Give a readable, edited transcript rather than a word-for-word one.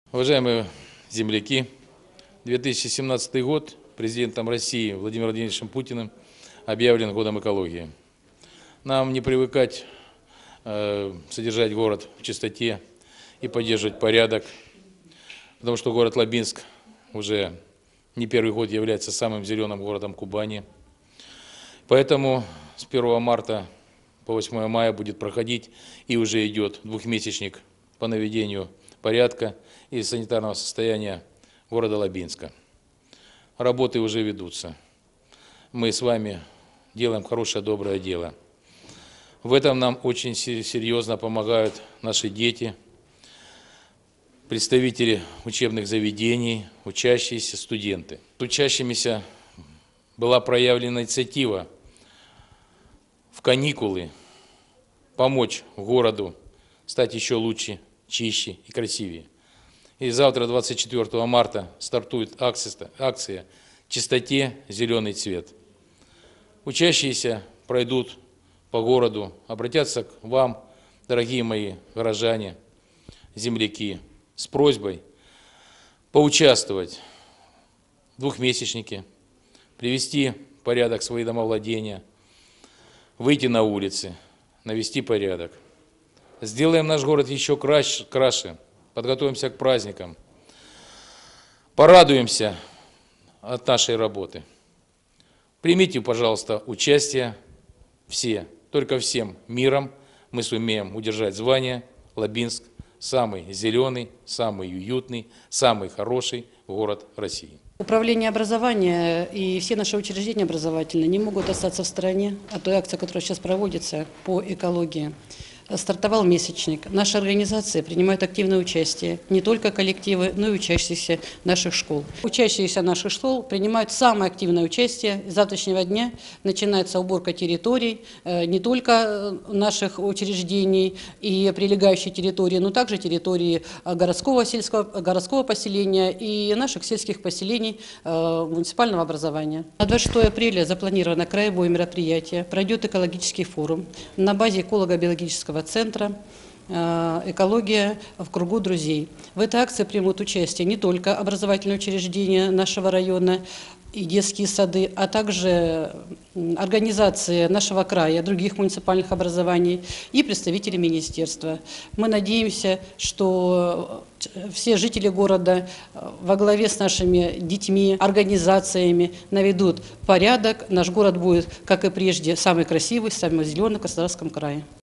Уважаемые земляки, 2017 год президентом России Владимиром Владимировичем Путиным объявлен годом экологии. Нам не привыкать содержать город в чистоте и поддерживать порядок, потому что город Лабинск уже не первый год является самым зеленым городом Кубани. Поэтому с 1 марта по 8 мая будет проходить и уже идет двухмесячник по наведению порядка и санитарного состояния города Лабинска. Работы уже ведутся. Мы с вами делаем хорошее, доброе дело. В этом нам очень серьезно помогают наши дети, представители учебных заведений, учащиеся, студенты. С учащимися была проявлена инициатива в каникулы помочь городу стать еще лучше, чище и красивее. И завтра, 24 марта, стартует акция «Чистоте зеленый цвет». Учащиеся пройдут по городу, обратятся к вам, дорогие мои горожане, земляки, с просьбой поучаствовать в двухмесячнике, привести в порядок свои домовладения, выйти на улицы, навести порядок. Сделаем наш город еще краше, подготовимся к праздникам, порадуемся от нашей работы. Примите, пожалуйста, участие все, только всем миром мы сумеем удержать звание Лабинск самый зеленый, самый уютный, самый хороший город России. Управление образования и все наши учреждения образовательные не могут остаться в стороне от той акции, которая сейчас проводится по экологии. Стартовал месячник. Наши организации принимают активное участие, не только коллективы, но и учащиеся наших школ. Учащиеся наших школ принимают самое активное участие. С завтрашнего дня начинается уборка территорий, не только наших учреждений и прилегающей территории, но также территории городского поселения и наших сельских поселений муниципального образования. На 26 апреля запланировано краевое мероприятие, пройдет экологический форум на базе эколого-биологического центра «Экология в кругу друзей». В этой акции примут участие не только образовательные учреждения нашего района и детские сады, а также организации нашего края, других муниципальных образований и представители министерства. Мы надеемся, что все жители города во главе с нашими детьми, организациями наведут порядок. Наш город будет, как и прежде, самый красивый, самый зеленый в Краснодарском крае.